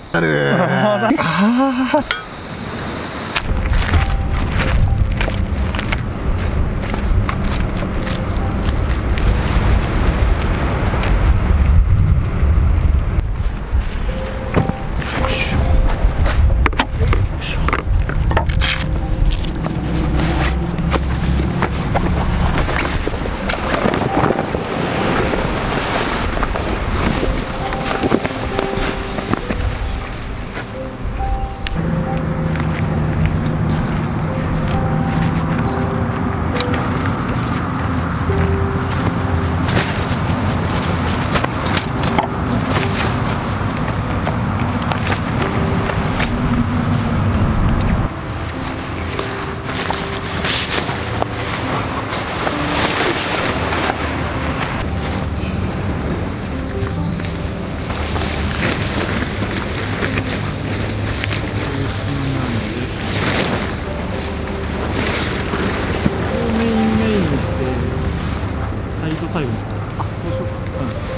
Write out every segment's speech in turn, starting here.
あるああ最後に。あ、そうしようか。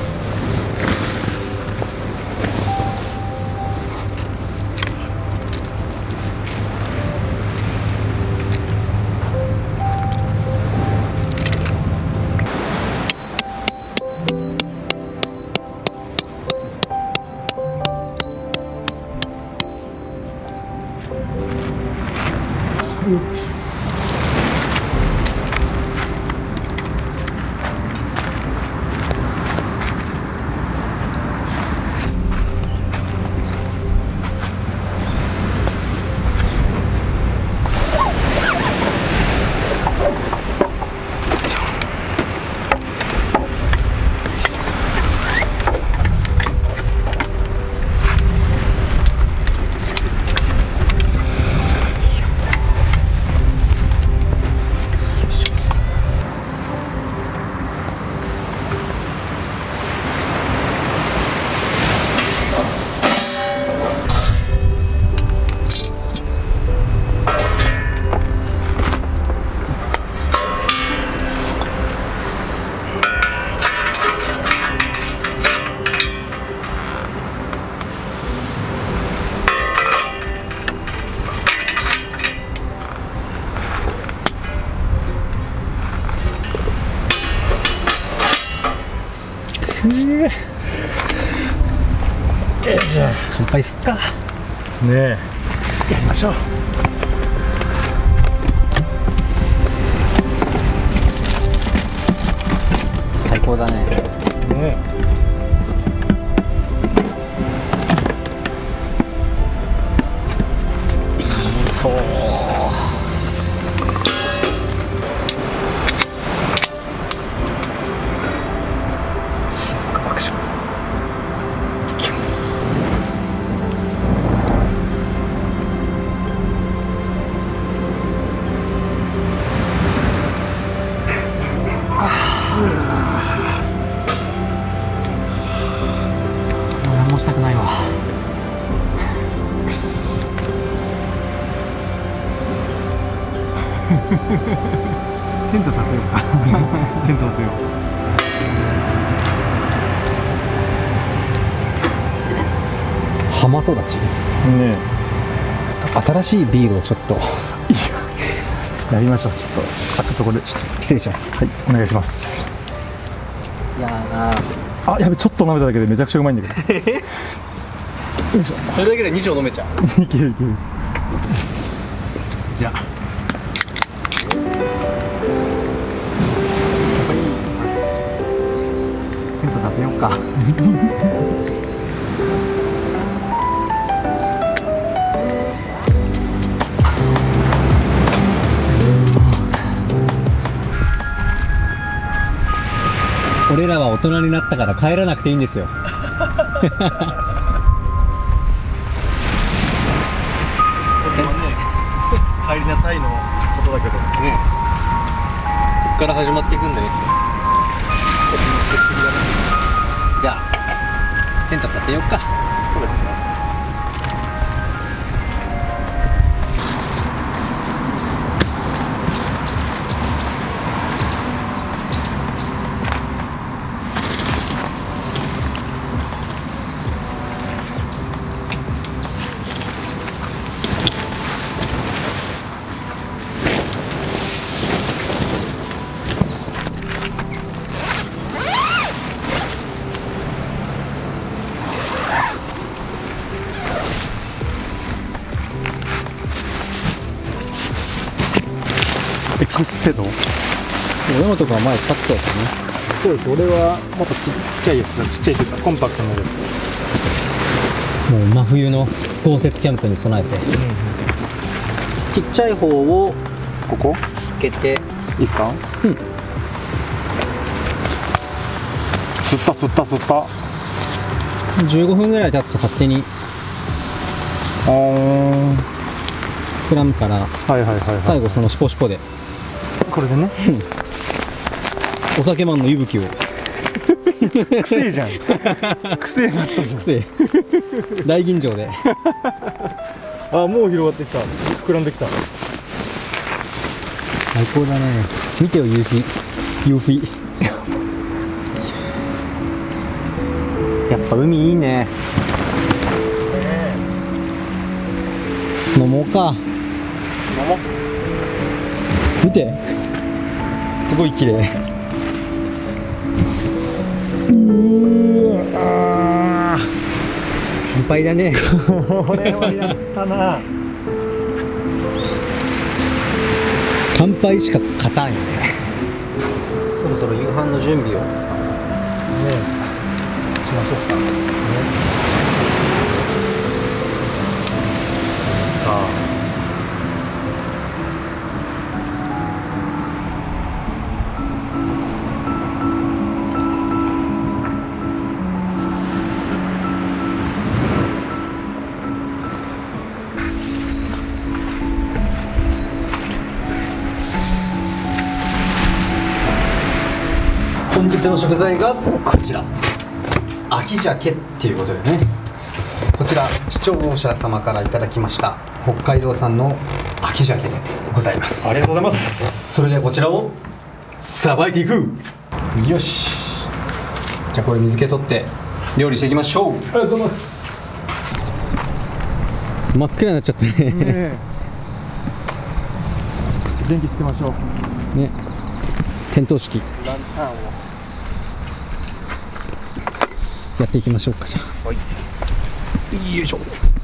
乾杯すっかねえ、やりましょう。最高だね。ねえ、そう静岡爆笑。何もしたくないわ。テント立てようか。テント立てよう。浜育ちねえ、新しいビールをちょっとやりましょう。ちょっとこれ失礼します。はい、お願いします。いやー、あ、やべ、ちょっと舐めただけでめちゃくちゃうまいんだけど。よいしょ。 それだけで2錠飲めちゃう。 いけるいける。じゃあテント立てようか。俺らは大人になったから帰らなくていいんですよ。 帰りなさいのことだけどね、こっから始まっていくんだね。 じゃあテント立てようか。 そうですね。 カスペド。 山本君は前使ってたやつね。 そうです。俺はもっとちっちゃいやつだ。ちっちゃいというかコンパクトなやつ。 もう真冬の豪雪キャンプに備えて、ちっちゃい方をここ開けて、 いいですか？ うん、 吸った吸った吸った。 15分ぐらい経つと勝手に膨らむから、 はいはいはいはい。 最後そのシポシポでこれでね。 お酒マンの息吹をくせえじゃん。くせえなったじゃん。 癖大吟醸であ、もう広がってきた。膨らんできた。 最高だね。見てよ夕日、夕日。やっぱ海いいね。飲もうか。 飲もう。 見て、すごい綺麗。乾杯だね。 これはやったな。 乾杯しか勝たんよね。そろそろ夕飯の準備をね、しましょうか。ね。さあ。 本日の食材がこちら、秋鮭っていうことでね、こちら視聴者様からいただきました北海道産の秋鮭でございます。 ありがとうございます。 それではこちらをさばいていく。よし、じゃあこれ水気取って料理していきましょう。 ありがとうございます。 真っ暗になっちゃったね。 電気つけましょう。 ね、点灯式ランタンをやっていきましょうか。じゃあ、 はい、 よいしょ。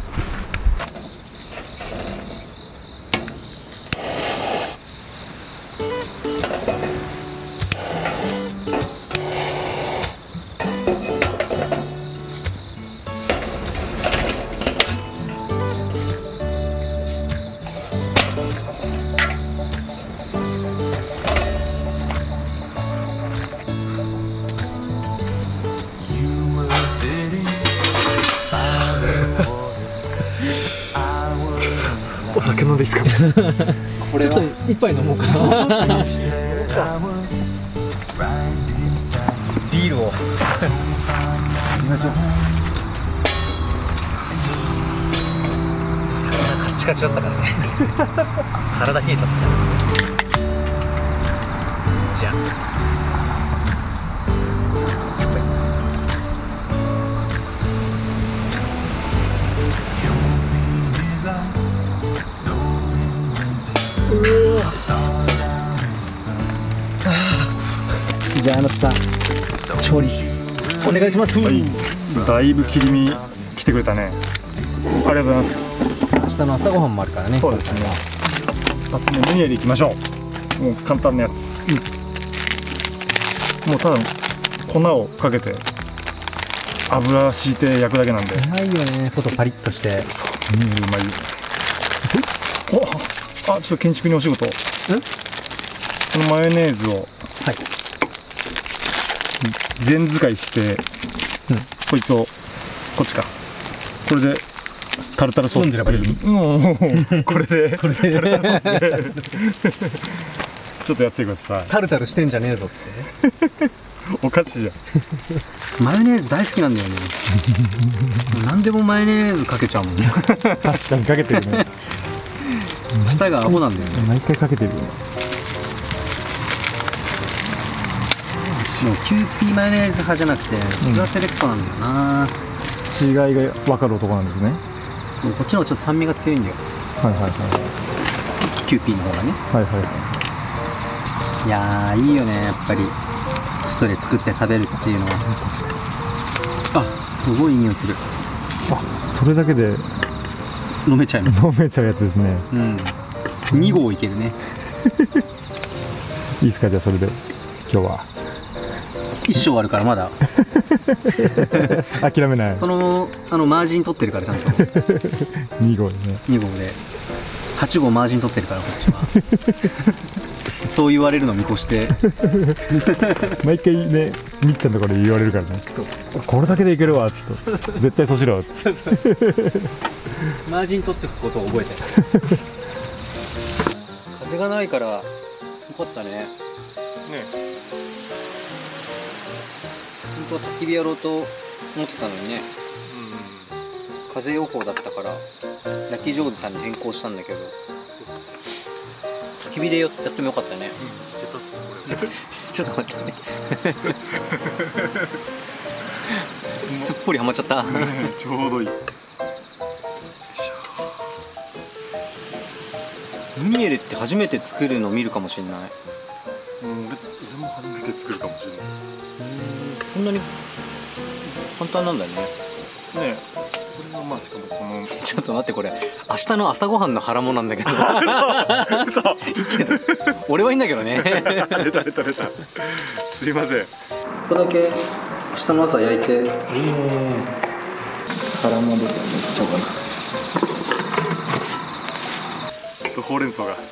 お酒飲んでいいですか？ これはちょっと一杯飲もうかな。ビールを行きましょう。 体カッチカチだったからね。体冷えちゃった。じゃあじゃあ、あのさん調理お願いします。 はい、だいぶ切り身来てくれたね。ありがとうございます。 明日の朝ごはんもあるからね。 そうですね。2つ目ムニエルいきましょう。もう簡単なやつ、もうただ粉をかけて油敷いて焼くだけなんで。 うまいよね、外パリッとして。 そう、うまいよ。おあ、ちょっと建築にお仕事。このマヨネーズを、はい、全使いして、こいつをこっちか、これでタルタルソース作れる。これでタルタルソースでちょっとやってください。 タルタルしてんじゃねえぞっつって。 おかしいじゃん。 マヨネーズ大好きなんだよね。何でもマヨネーズかけちゃうもんね。 確かにかけてるね。 舌がアホなんだよね。 毎回かけてるよね。 もうキューピーマヨネーズ派じゃなくてプラセレクトなんだよな。 違いが分かる男なんですね。 そう、こっちの方がちょっと酸味が強いんだよ。 はいはいはい。 キューピーの方がね。 はいはいはい。 いやー、いいよね、やっぱり外で作って食べるっていうのは。あ、すごいいい匂いする。 あ、それだけで飲めちゃいます。 飲めちゃうやつですね。 うん、2合いけるね。 いいですか、じゃあそれで今日は一生あるからまだ諦めない。 そのマージン取ってるからちゃんと 2号でね。 2号で8号マージン取ってるからこっちはそう言われるの見越して毎回ね、みっちゃんのところで言われるからね。 そうこれだけでいけるわっつって絶対そうしろってマージン取ってくことを覚えて風がないからよかったね。 ね。 本当は焚き火やろうと思ってたのにね、風予報だったから焼き上手さんに変更したんだけど、焚き火でやってもよかったね。 下手っすねこれ。 ちょっと待ってねすっぽりはまっちゃったちょうどいい。 ムニエルって初めて作るの見るかもしれない。 俺も初めて作るかもしれない。 こんなに簡単なんだね。 ねえ、これはまあしかもこのちょっと待って、これ明日の朝ごはんの腹もなんだけど嘘いいけど俺はいいんだけどね出たすいません。 ここだけ明日の朝焼いて。いいね。腹もどこにいっちゃおうかな。 ちょっとほうれん草が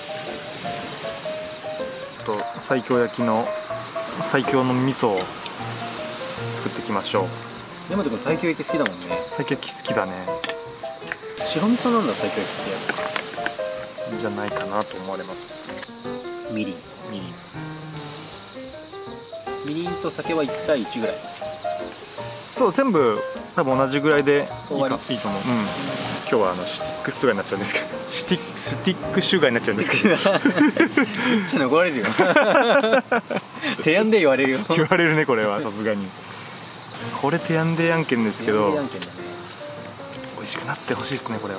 と西京焼きの最強の味噌を作っていきましょう。 山田君西京焼き好きだもんね。 西京焼き好きだね。 白味噌なんだ西京焼きって。 じゃないかなと思われます。 みりん。 みりん。 みりんと酒は1対1ぐらい。 そう、全部多分同じぐらいでいい終わりと思う。今日はスティックシュガーになっちゃうんですけどスティックシュガーになっちゃうんですけどちょっと怒られるよ提案で言われるよ言われるね、これはさすがに。これ提案で案件ですけど、 提案件だね。 美味しくなってほしいですね、これは。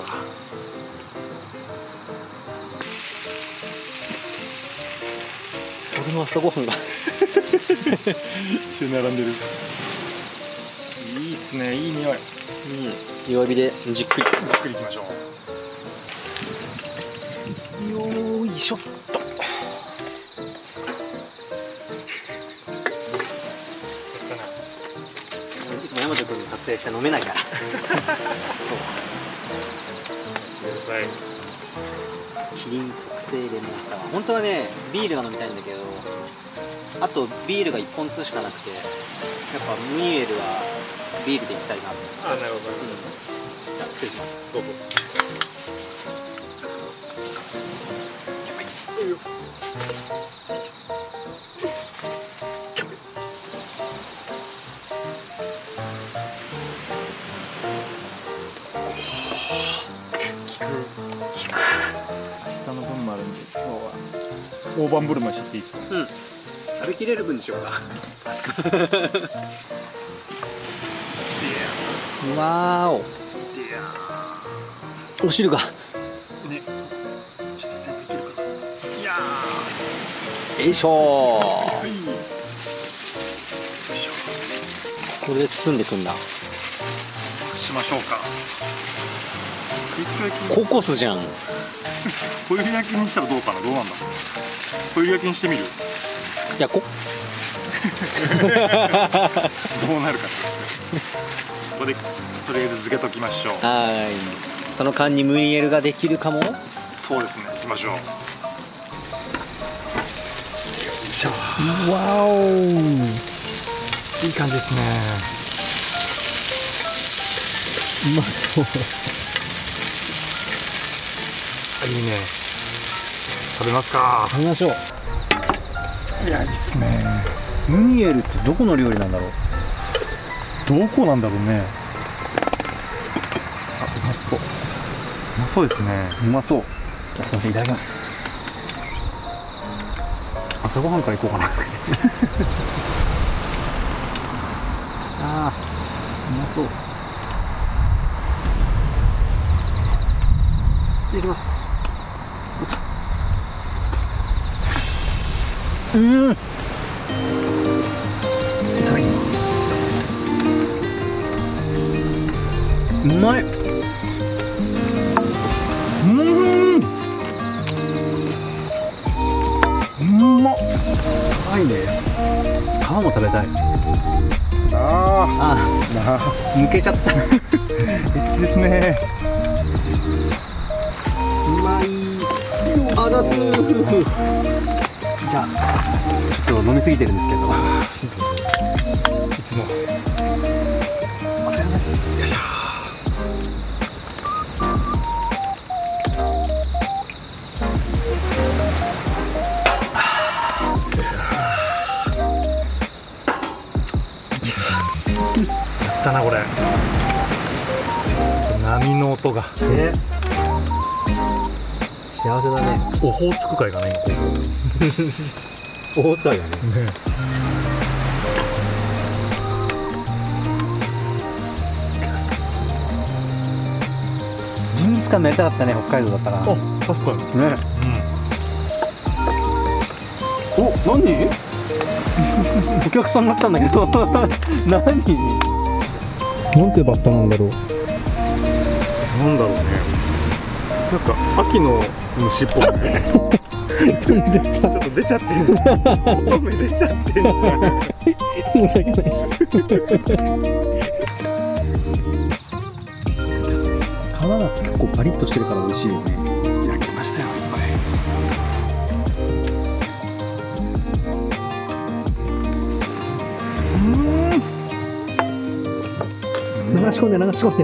俺の朝ごはんが一緒に並んでる。いいっすね、いい匂い。 弱火でじっくりじっくりいきましょう。よーいしょっと。 いつも山田君に撮影して飲めないからください。 キリン特製レモンサワー。本当はねビールが飲みたいんだけど、あとビールが1本2しかなくて、やっぱムニエルはビールでいきたいなと思って。 あ、なるほど。 じゃあ失礼します。 どうぞ。明日の分もあるんで、今日は大盤振る舞いしていいですか。 食べきれる分にしようかわーお、お汁がね、ちょっと全部いけるかな。いやよいしょー、 ー。これで包んでいくんだ。 しましょうか。 ココスじゃん。 ホイル焼きにしたらどうかな、どうなんだ。ホイル焼きにしてみる。 やこどうなるか。ここでとりあえず漬けときましょう。 はい。その間にムニエルができるかも。 そうですね、行きましょう。 わお、いい感じですね。うまそう。 いいね。食べますか。 食べましょう。 いや、いいっすね。 ムニエルってどこの料理なんだろう。 どこなんだろうね。あ、うまそう。うまそうですね。 うまそう。じゃあすみません、いただきます。 朝ごはんから行こうかな。ああ、うまそう。いきます。 うん。 いただきます。 うまい。 うまっ。 抜けちゃった。 エッチですね。 うまい。あだす。じゃあちょっと飲みすぎてるんですけど。 いつもお疲れ様です。よいしょ。やったなこれ。波の音が。 ね。幸せだね。 オホーツク海がね今ここ。 オホーツク海がね。ジンギスカンもやりたかったね、北海道だったら。 あ、確かに。 ね。お、何？お客さんが来たんだけど。何？ なんてバッタなんだろう。なんだろうね。なんか秋の虫っぽい。ちょっと出ちゃってんじゃん。乙女出ちゃってんじゃん。申し訳ないです。 皮が結構パリッとしてるから美味しいよね。 焼けましたよ、これ。 流し込んで流し込んで。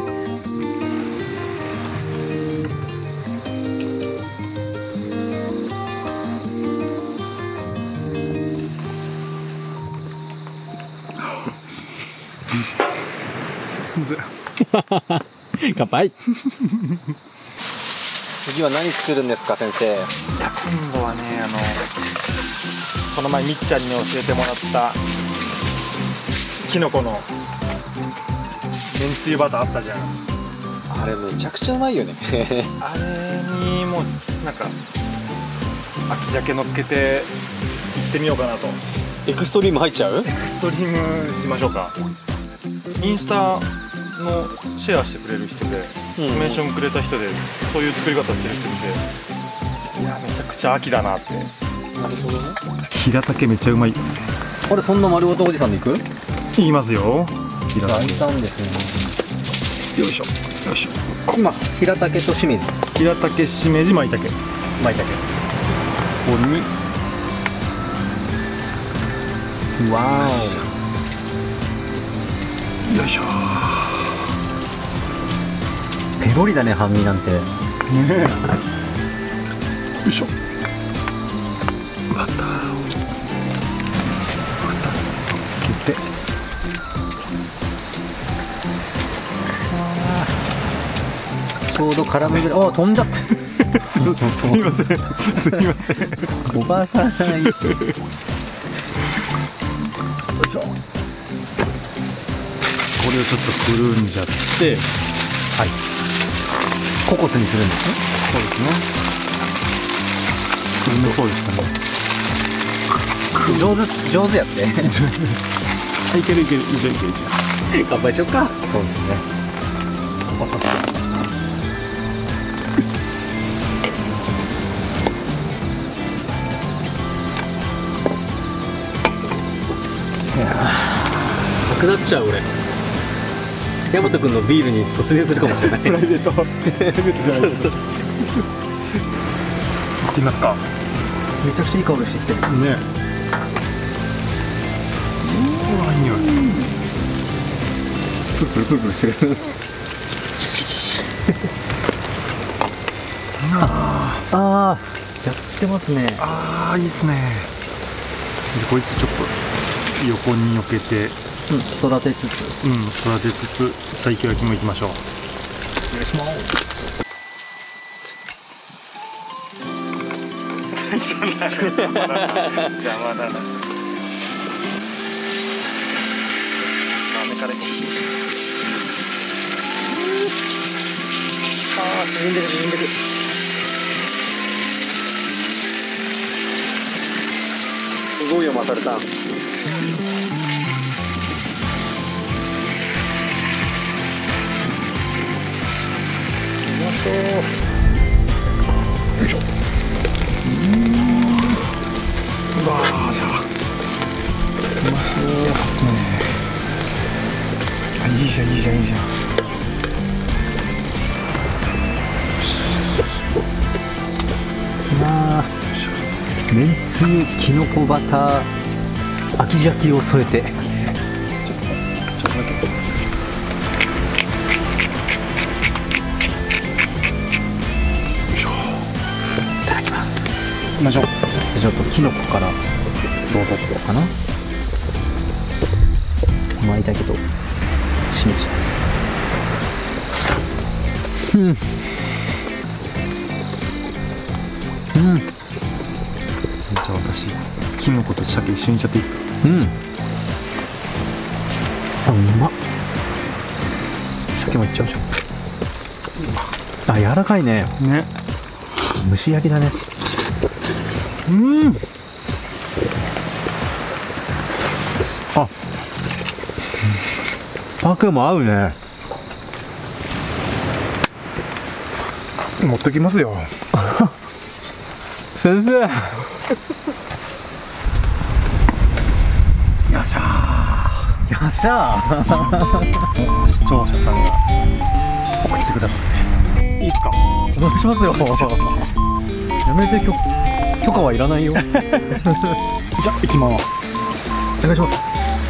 乾杯。次は何作るんですか、先生。 いや、今度はね、この前みっちゃんに教えてもらったきのこのめんつゆバターあったじゃん。 あれめちゃくちゃうまいよね。 あれにもうなんか秋鮭乗っけていってみようかなと。 エクストリーム入っちゃう？ エクストリームしましょうか。インスタのシェアしてくれる人で、メンションくれた人でそういう作り方してる人いて、いやめちゃくちゃ秋だなって。 なるほどね。 平竹めっちゃうまい。 これそんな丸ごとおじさんでいく？ 言いますよ。平大竹。 胆ですね。 よいしょ。よいしょ。 今平竹としめじ。 平竹、しめじ、まいたけ。 まいたけ。 ここに。 わーよいしょ。 ペロリだね、半身なんて。 ねえ。よいしょ。バターを2つ乗っけて。 ちょうど絡むぐらい。お、飛んじゃった。 すみません。すみません。 おばあさん。 よいしょ。これをちょっとくるんじゃって、 はい。ココスにするんですね。 そうですね。くるめそうですかね。 上手やって。 いけるいける、いけるいける。 乾杯しようか。そうですね。なくなっちゃう俺。大和君のビールに突入するかもしれない。 プライベートじゃないです。行ってみますか。 めちゃくちゃいい香りしてきてる。 ね。うわ、いい匂い。 プルプルプルプルしてる。ああ、やってますね。 ああ、いいですね。でこいつちょっと横に避けて、 育てつつ、 育てつつ西京焼きもいきましょう。 お願いします。 邪魔だな。ダメからいこう。 ああ、沈んでる沈んでる。すごいよ、マサルさん。よいしょ。 うわー、じゃあうまそうですね。 じゃんいいじゃんいいじゃん。 めんつゆきのこバター秋鮭を添えて、 ちょっとだけ。よいしょ。 いただきます。 行きましょう。 ちょっときのこからどうぞ。 かな。巻いたけどしめちゃう。うんじゃあ私キノコと鮭一緒にいっちゃっていいですか。 あ、うまっ。鮭もいっちゃうじゃん。あ、柔らかいね。 ね。 蒸し焼きだね。あ、鮭も合うね。 持ってきますよ。 先生。 よっしゃよっしゃー。 ー。視聴者さんが送ってくださって。いいっすか。 お願いしますよ。やめて、許可はいらないよ。 じゃあ行きます。 お願いします。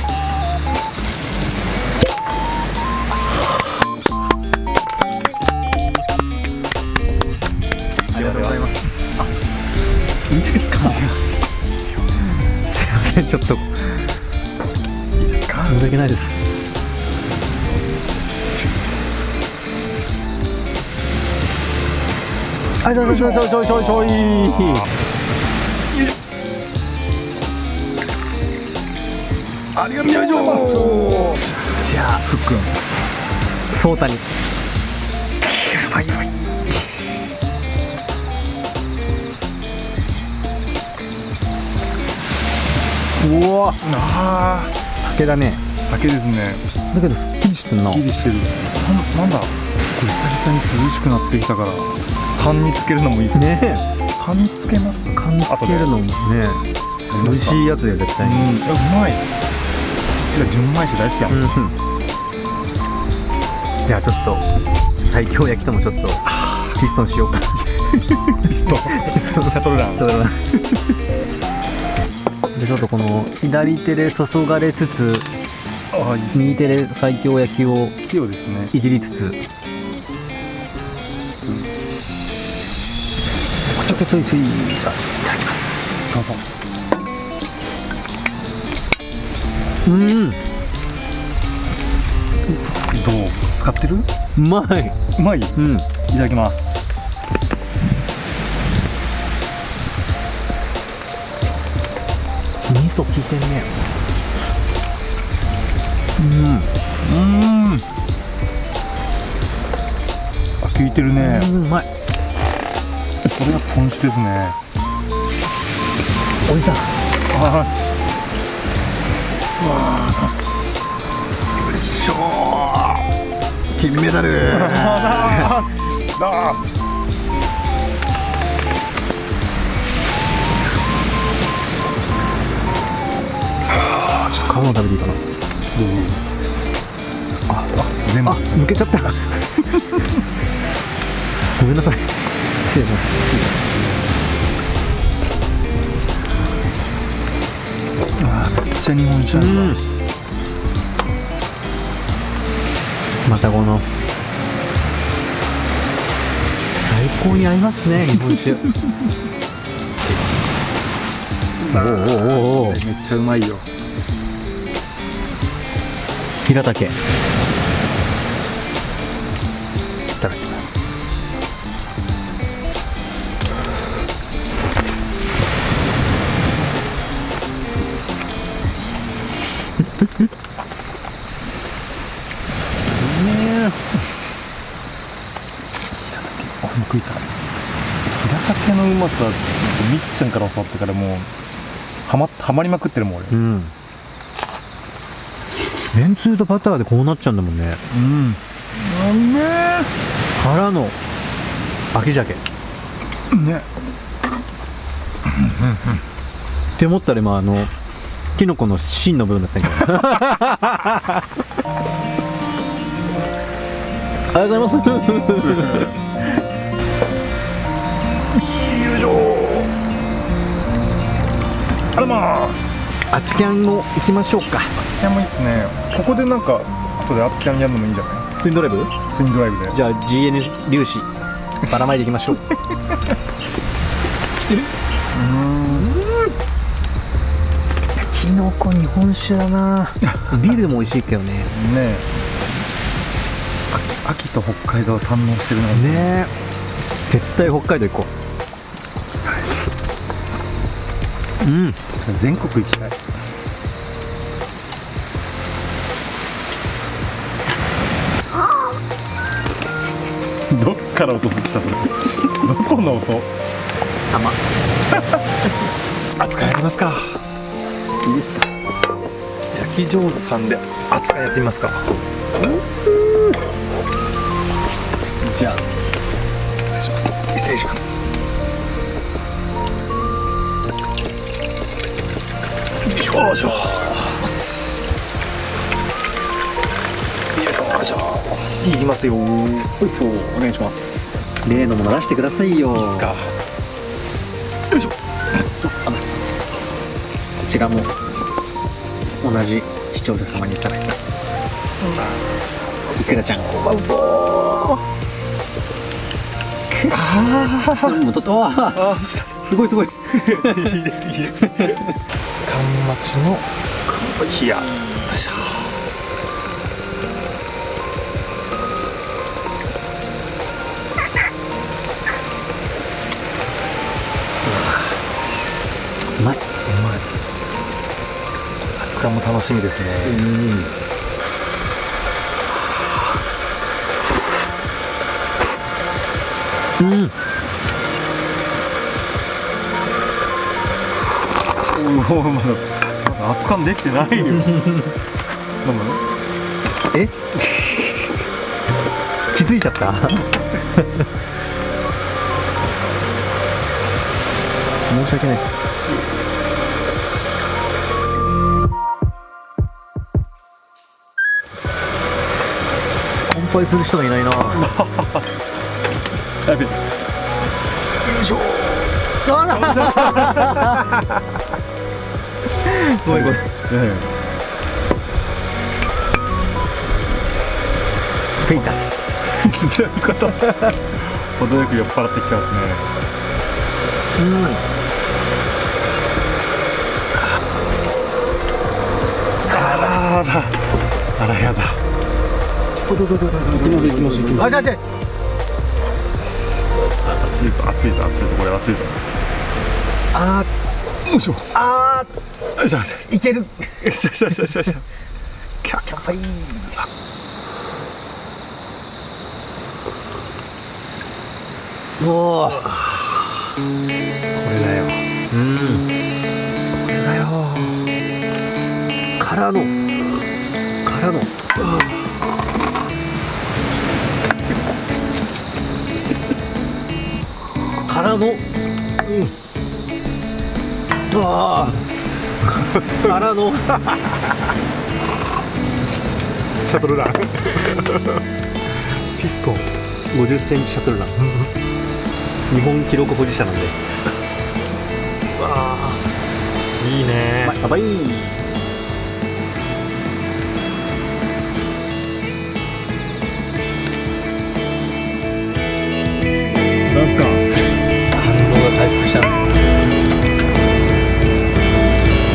ありがとうございます。 いいですか。 すいません、ちょっといいですか。 申し訳ないです。ちょい。 ありがとうございます。 じゃあ、ふっくん、そうたに。 やばいやばい。 うわ、 あ酒だね。 あ、酒ですね。 だけどすっきりしてんな。 すっきりしてる。なんだ。これ久々に涼しくなってきたから。缶につけるのもいいですね。 ね缶につけます。 え、缶つけるのもね、美味しいやつだよ絶対に。 うまい。うちら純米酒大好きやもん。 じゃあちょっと西京焼きともちょっとピストンしようか。 ピストン。シャトルラン。 そうだな。でちょっとこの左手で注がれつつああ、いいですね。 右手で西京焼きを器用ですね。 いじりつつ、ちょいじゃあいただきます。 そうそう。どう使ってる？ うまい。 うまい。いうん。 ただきます。 味噌効いてんね。 あ、効いてるね。 うまい。 これがポン酒ですね。 おじさん。 あーし。わあ、よいしょー。 金メダル。 ダース。 ちょっと皮も食べていいかな。 全部。 あ、抜けちゃった。ごめんなさい。失礼します。 めっちゃ日本酒なんだ。 またこの最高に合いますね、日本酒。おお、 めっちゃうまいよ。 平竹。 いただきます。あ、もう食いたい。平竹のうまさ、みっちゃんから教わってからもうはまりまくってるもん俺。 うん。めんつゆとバターでこうなっちゃうんだもんね。 うん。うめえ。 からの秋鮭。 ね。 って思ったら今キノコの芯の部分だったんやけど。 ありがとうございます。 よいしょ。ありがとうございます。 アツキャンも行きましょうか。 アツキャンもいいですね。ここでなんか後でアツキャンやるのもいいんじゃない？ ツインドライブ？ ツインドライブで。 じゃあ GN 粒子ばらまいていきましょう。キノコ日本酒だな。ビールでも美味しいけどね。 ねえ。秋と北海道を堪能してるのがねえ。絶対北海道行こう。うん。 全国行きたい。どっから音したそれ。どこの音？ 玉。 扱いやりますか。 いいですか。 焼き上手さんで扱いやってみますか。 じゃあお願いします。失礼します。よいしょよいしょ。いきますよ。 おいしそう。お願いします。例のもの出してくださいよ。 いいですか。よいしょ。 こちらも同じ視聴者様にいただいた。いくらちゃん。 うまそう。 ああ、もうとっと。 あ、 すごいすごい。 いいですいいです。つかん町の冷や。よっしゃ。 うまい。 うまい。熱燗も楽しみですね。 うん。 おお、まだ熱燗できてないよ。飲む？ え？気づいちゃった？申し訳ないです。乾杯する人がいないな。 やべ。よいしょ。 ごめんごめん。フェイタス。 どういうこと？程よく酔っ払ってきてますね。あらやだ。 行きます。あ、じゃあ。 熱いぞこれ熱いぞ。 あー、 よいしょ。 あよいしょ。 ー、いける。 よし。 乾杯。おお。これだよ。これだよ。からの。からの。 シャトルラン。ピストン。 50センチシャトルラン。日本記録保持者なんで。